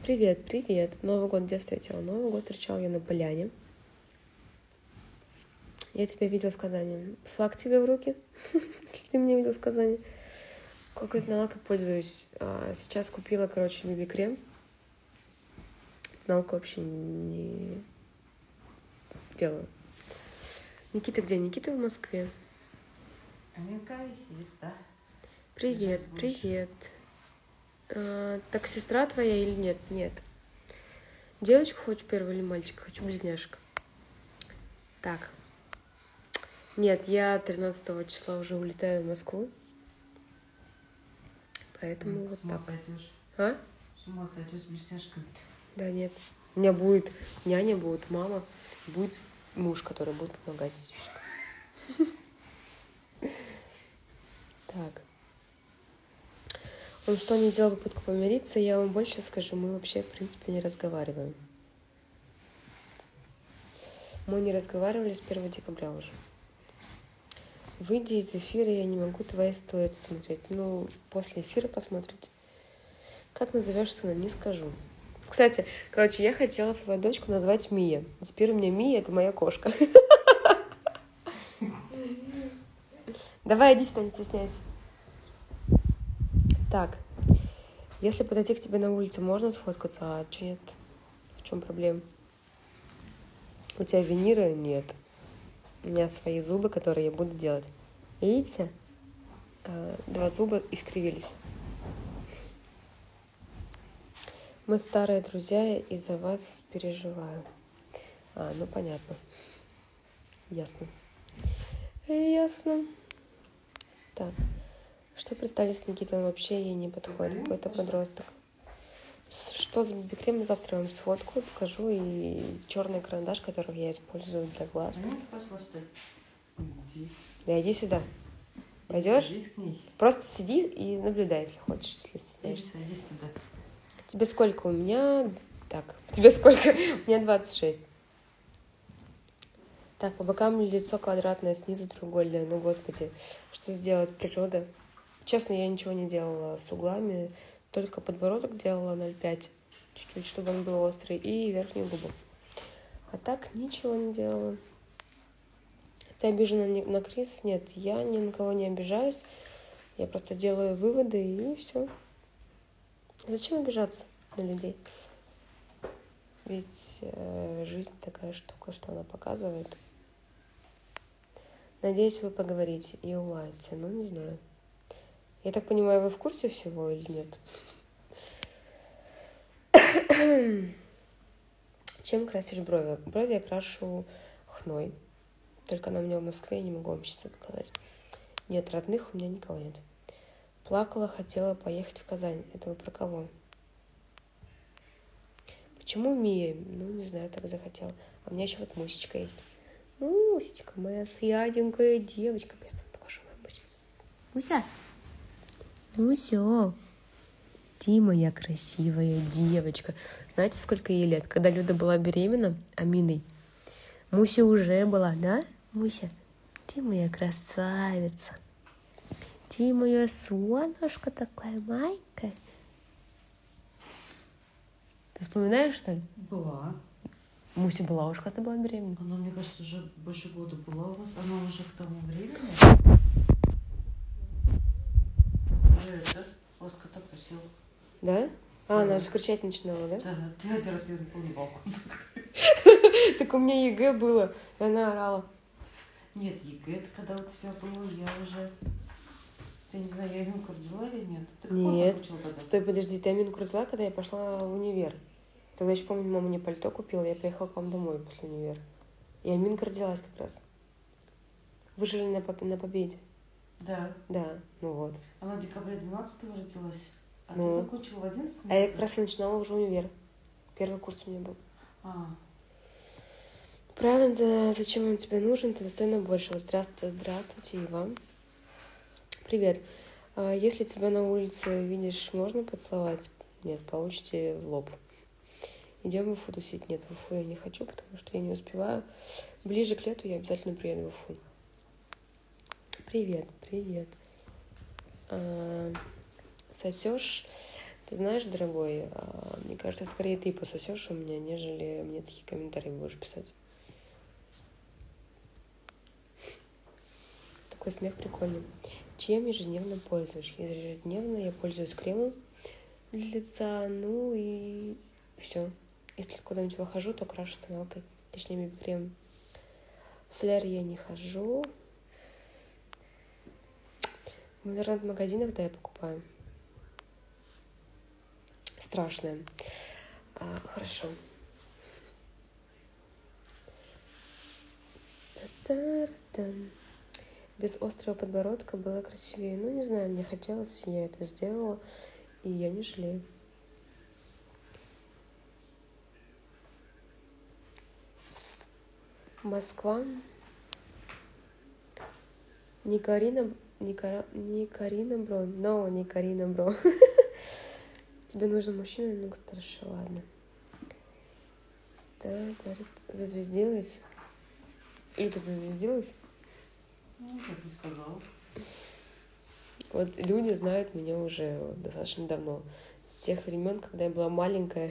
Привет, привет. Новый год где встретила? Новый год встречала я на поляне. Я тебя видела в Казани. Флаг тебе в руки, если ты меня видел в Казани. Какой тоналкой пользуюсь. Сейчас купила, BB-крем. Тоналку вообще не делаю. Никита где? Никита в Москве. Аминка есть, да? Привет, привет. Так сестра твоя или нет? Нет. Девочку хочешь первую или мальчика? Хочу близняшек. Так. Нет, я 13 числа уже улетаю в Москву. Поэтому вот так. Сойдешь. А? С ума сойдешь с близняшками. Да нет. У меня будет няня, будет мама, будет муж, который будет помогать с детишкой. Так. Он что, не делал попытку помириться? Я вам больше скажу, мы вообще, в принципе, не разговариваем. Мы не разговаривали с 1 декабря уже. Выйди из эфира, я не могу твои стоит смотреть. Ну, после эфира посмотрите. Как назовешь сына, не скажу. Кстати, я хотела свою дочку назвать Мия. А теперь у меня Мия — это моя кошка. Давай, иди сюда, не стесняйся. Так, если подойти к тебе на улице, можно сфоткаться? А что нет? В чем проблема? У тебя виниры? Нет. У меня свои зубы, которые я буду делать. Видите? 2 зуба искривились. Мы старые друзья, и за вас переживаю. Ну понятно. Ясно. Ясно. Так. Что представить с Никитой? Он вообще ей не подходит. Какой-то подросток. Что за BB-крем? Завтра я вам сфоткаю, покажу. И черный карандаш, который я использую для глаз. Иди. Да, иди сюда. Пойдешь? Садись к ней. Просто сиди и наблюдай, если хочешь, если стесняешься. Садись туда. Тебе сколько? У меня... Так, тебе сколько? У меня 26. Так, по бокам лицо квадратное, снизу треугольное. Ну, господи, что сделать? Природа. Честно, я ничего не делала с углами. Только подбородок делала 0,5. Чуть-чуть, чтобы он был острый. И верхнюю губу. А так ничего не делала. Ты обижена на Крис? Нет, я ни на кого не обижаюсь. Я просто делаю выводы и все. Зачем обижаться на людей? Ведь жизнь такая штука, что она показывает. Надеюсь, вы поговорите и уладите. Ну, не знаю. Я так понимаю, вы в курсе всего или нет? Чем красишь брови? Брови я крашу хной. Только она у меня в Москве, я не могу вам сейчас показать. Нет, родных у меня никого нет. Плакала, хотела поехать в Казань. Это вы про кого? Почему Мия? Ну, не знаю, так захотела. А у меня еще вот Мусечка есть. Мусечка, моя сладенькая девочка. Я вам покажу мою Мусю. Муся! Мусю! Ты моя красивая девочка. Знаете, сколько ей лет? Когда Люда была беременна Аминой, Муся уже была, да? Муся, ты моя красавица. Ты моя солнышко такая маленькая. Ты вспоминаешь, что ли? Была. Муся была уж, когда была беременна. Она, мне кажется, уже больше года была у вас. Она уже к тому времени. Плоскота просела. Да? Она же кричать начинала, да? Да, ты один раз ее не помню, балкон закрыл. Так у меня ЕГЭ было, и она орала. Нет, ЕГЭ, это когда у тебя было, я уже... Я не знаю, я Аминку родила или нет? Ты какого закончила года? Стой, подожди, ты Аминку родила, когда я пошла в универ. Тогда еще помню, мама мне пальто купила, я приехала к вам домой после универа. И Аминка родилась как раз. Вы жили на Победе? Да. Да, ну вот. Она в декабре 12-го родилась, а Ну. ты закончила в 11-м? А я как раз и начинала уже универ. Первый курс у меня был. Правильно, зачем он тебе нужен? Ты достойна большего. Здравствуйте, здравствуйте и вам. Привет. Если тебя на улице видишь, можно поцеловать? Нет, получите в лоб. Идем в Уфу тусить? Нет, в Уфу я не хочу, потому что я не успеваю. Ближе к лету я обязательно приеду в Уфу. Привет, привет. Сосешь? Ты знаешь, дорогой, мне кажется, скорее ты пососешь у меня, нежели мне такие комментарии будешь писать. Такой смех прикольный. Чем ежедневно пользуешь? Ежедневно я пользуюсь кремом для лица, ну и все. Если куда-нибудь выхожу, то крашу тоналкой, точнее BB-крем. В солярий я не хожу. В интернет-магазинах, да, я покупаю. Страшное. Хорошо. Та-та-та-там. Без острого подбородка было красивее. Ну, не знаю, мне хотелось, я это сделала, и я не жалею. Москва. Не Карина Бро. Но не Карина Бро. Тебе нужен мужчина немного старше, ладно. Зазвездилась? Или ты зазвездилась? Ну, как бы сказала. Вот люди знают меня уже достаточно давно. С тех времен, когда я была маленькая.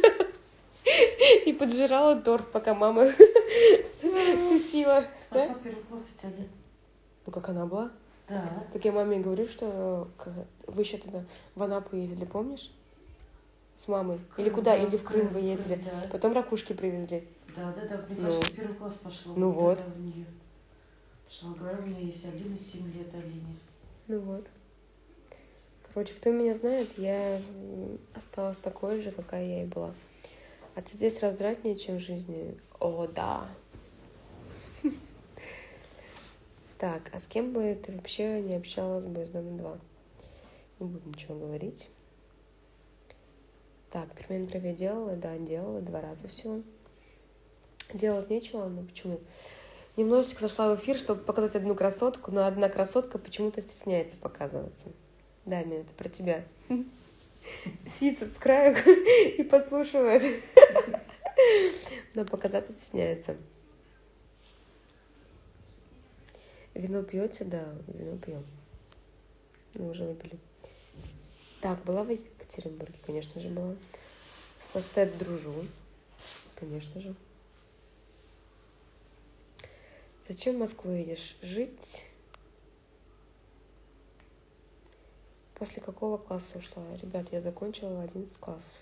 И поджирала торт, пока мама тусила. Пошла первый класс у тебя, нет? Ну, как она была? Да. Так я маме говорю, что вы еще тогда в Анапу ездили, помнишь? С мамой. Или куда? Да, Или в Крым вы ездили. Да. Потом ракушки привезли. Да. Мне кажется, первый класс пошла. Ну вот. В нее. Шла, говорю, у меня есть Алина, 7 лет Алине. Ну вот. Короче, кто меня знает, я осталась такой же, какая я и была. А ты здесь развратнее, чем в жизни? О, да. Так, а с кем бы ты вообще не общалась бы из дома 2? Не буду ничего говорить. Так, перемену бровей делала? Да, делала 2 раза всего. Делать нечего, но почему? Немножечко зашла в эфир, чтобы показать одну красотку, но одна красотка почему-то стесняется показываться. Да, Мин, это про тебя. Сидит с краю и подслушивает. Но показаться стесняется. Вино пьете? Да, вино пьем. Мы уже выпили. Так, была в Екатеринбурге? Конечно же, была. Со Стэц дружу. Конечно же. Зачем в Москву едешь? Жить? После какого класса ушла? Ребят, я закончила 11 классов.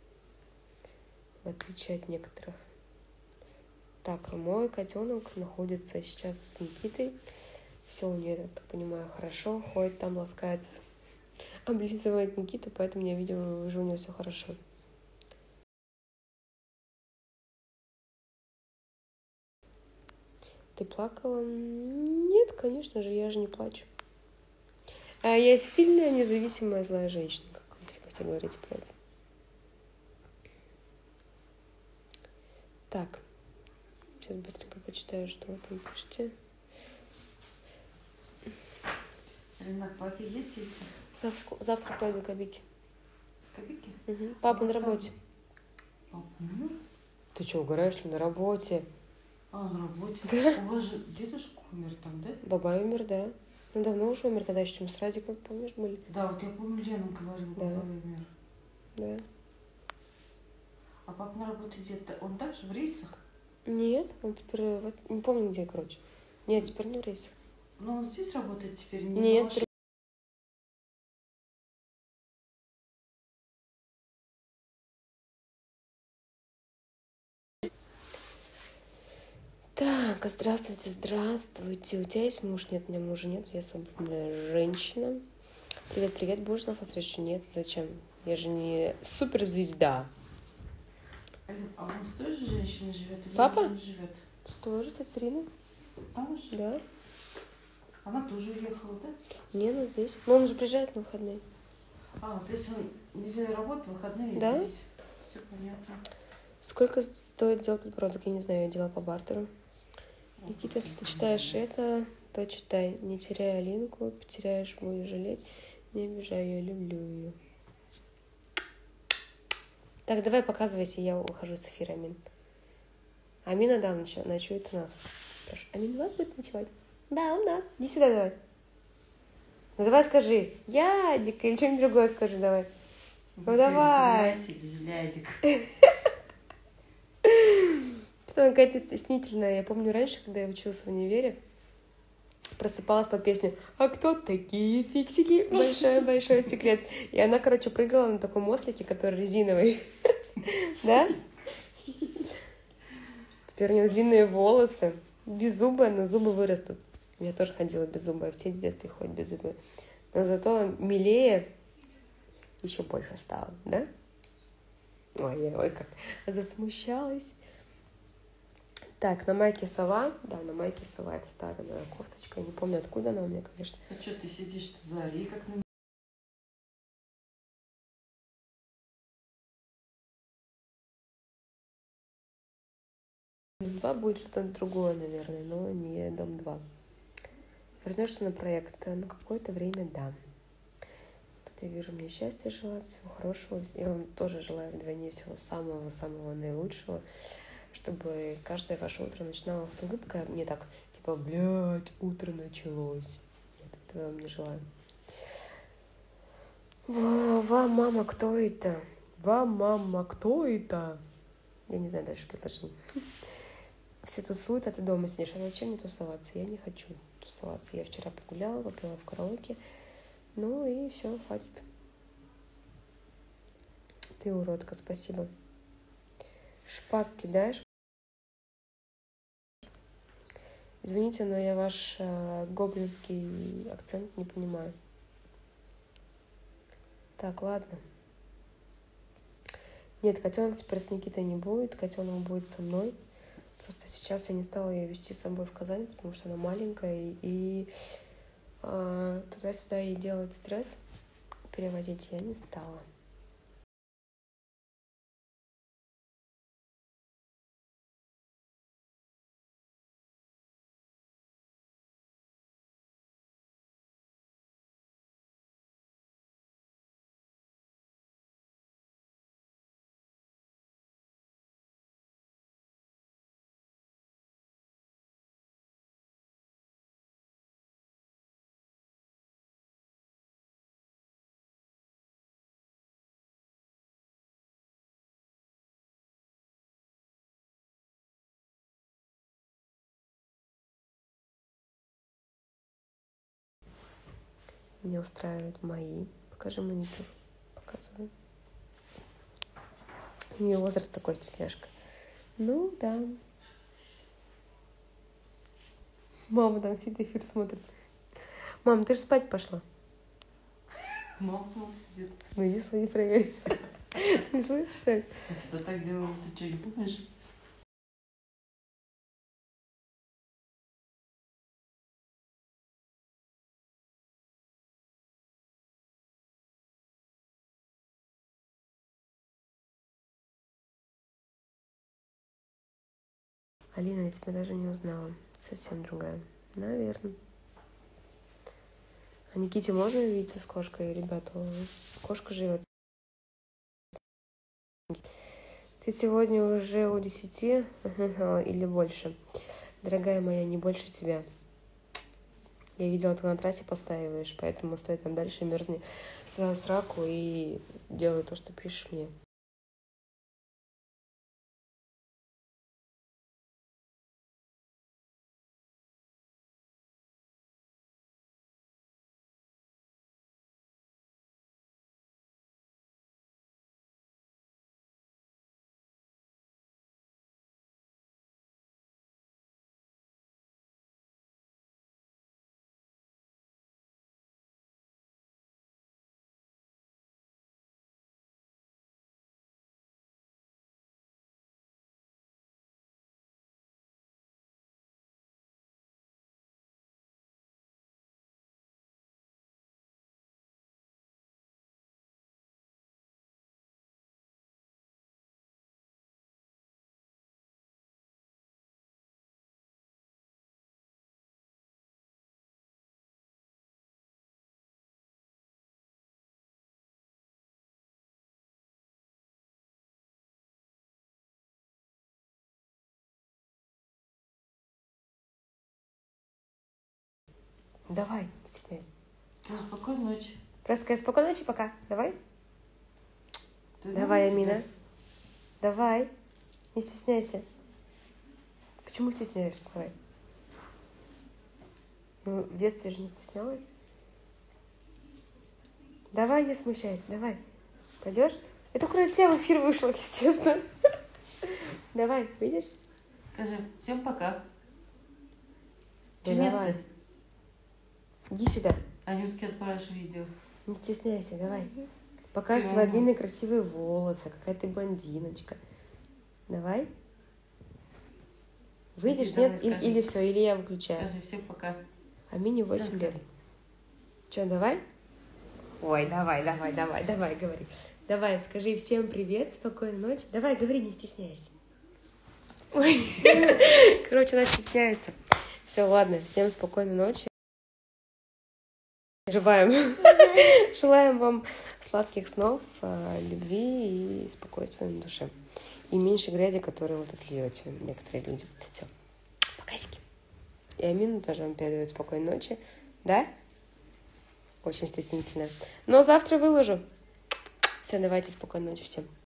В отличие от некоторых. Так, мой котенок находится сейчас с Никитой. Все у нее, я так понимаю, хорошо. Ходит там, ласкается, облизывает Никиту, поэтому я видела, уже у нее все хорошо. Ты плакала? Нет, конечно же, я же не плачу. А я сильная, независимая, злая женщина, как вы все говорите про это. Так, сейчас быстренько почитаю, что вы там пишете. Ренат, папе есть идти? Завтра пойду к Абике. К Абике? Угу. Папа на работе. Папа умер? Ты что, угораешь ли на работе? А, на работе? Да. У вас же дедушка умер там, да? Бабай умер, да. Ну, давно уже умер, когда еще мы с Радиком, помнишь, были? Да, вот я помню, Лена говорила, Да. Бабай умер. Да. А папа на работе где-то, он также в рейсах? Нет, он теперь, вот, не помню где, короче. Нет, теперь не в рейсах. Но он здесь работает теперь? Не Нет, на вашей- Так, здравствуйте, здравствуйте. У тебя есть муж? Нет, у меня мужа нет, я свободная женщина. Привет, привет, будешь завтра встречу? Нет, зачем? Я же не суперзвезда. А он с той же женщиной живет? Или Папа? он не живет? Что же, тетя Ирина? Там же? Да. Она тоже уехала, да? Не, ну здесь. Но он же приезжает на выходные. А, то есть он неделю работает, выходные Да? здесь. Все понятно. Сколько стоит делать подбородок? Я не знаю, я делала по бартеру. Никита, если ты читаешь это, то читай. Не теряй Алинку, потеряешь, будешь жалеть. Не обижай ее, люблю ее. Так, давай показывайся, я ухожу с эфира, Амин. Амина, да, ночует у нас. Амин у вас будет ночевать? Да, у нас. Иди сюда давай. Ну давай скажи, Ядик, или что-нибудь другое скажи, давай. Ну давай. Лядик. Что она какая-то стеснительная. Я помню раньше, когда я училась в универе, просыпалась по песне «А кто такие фиксики?» Большой-большой секрет. И она, короче, прыгала на таком ослике, который резиновый. Да? Теперь у нее длинные волосы. Беззубая, но зубы вырастут. Я тоже ходила беззубая. Все в детстве ходят беззубые. Но зато милее еще больше стало, да? Ой, как засмущалась. Так, на майке сова. Да, на майке сова. Это старая моя кофточка. Я не помню, откуда она у меня, конечно. А что ты сидишь-то за Али, как на... Дом 2 будет что-то другое, наверное, но не Дом 2. Вернешься на проект на какое-то время, да. Тут я вижу, мне счастья желаю, всего хорошего. Я вам тоже желаю вдвойне всего самого-самого наилучшего, чтобы каждое ваше утро начиналось с улыбкой, а не так, типа, блядь, утро началось. Нет, этого я вам не желаю. Вам, мама, кто это? Вам, мама, кто это? Я не знаю дальше предложений. Все тусуются, а ты дома сидишь. А зачем мне тусоваться? Я не хочу тусоваться. Я вчера погуляла, попила в караоке. Ну и все, хватит. Ты уродка, спасибо. Шпак кидаешь? Извините, но я ваш гоблинский акцент не понимаю. Так, ладно. Нет, котенок теперь с Никитой не будет. Котенок будет со мной. Просто сейчас я не стала ее везти с собой в Казань, потому что она маленькая. И туда-сюда ей делать стресс. Переводить я не стала. Меня устраивают мои. Покажи маникюр. Показываю. У нее возраст такой, стесняшка. Ну, да. Мама там сидит, эфир смотрит. Мам, ты же спать пошла. Мол сидит. Ну, если не проверь. Не слышишь, что ли? Если ты так делала, ты что, не помнишь? Алина, я тебя даже не узнала. Совсем другая. Наверное. А Никите можно видеться с кошкой, ребята? Кошка живет. Ты сегодня уже у 10 или больше? Дорогая моя, не больше тебя. Я видела, ты на трассе постаиваешь, поэтому стой там дальше, мерзни свою сраку и делай то, что пишешь мне. Давай, не стесняйся. Спокойной ночи. Просто спокойной ночи, пока. Давай. Давай, Амина. Давай. Не стесняйся. Почему стесняешься? Давай. Ну, в детстве же не стеснялась. Давай, не смущайся, давай. Пойдешь? Я только на тебя в эфир вышла, если честно. Давай, видишь? Скажи, всем пока. Да давай. Иди сюда. Анютке отправишь видео. Не стесняйся, давай. Покажешь свои длинные красивые волосы, какая ты блондиночка. Давай. Выйдешь, нет? Или все, или я выключаю. Скажи, всем пока. Амине 8 лет. Че, давай? Ой, давай, говори. Давай, скажи всем привет, спокойной ночи. Давай, говори, не стесняйся. Ой. Короче, она стесняется. Все, ладно, всем спокойной ночи. Желаем вам сладких снов, любви и спокойствия на душе. И меньше грязи, которую вы тут льете, некоторые люди. Все, покасики. И Амина тоже вам передает спокойной ночи. Да? Очень стеснительно. Но завтра выложу. Все, давайте спокойной ночи всем.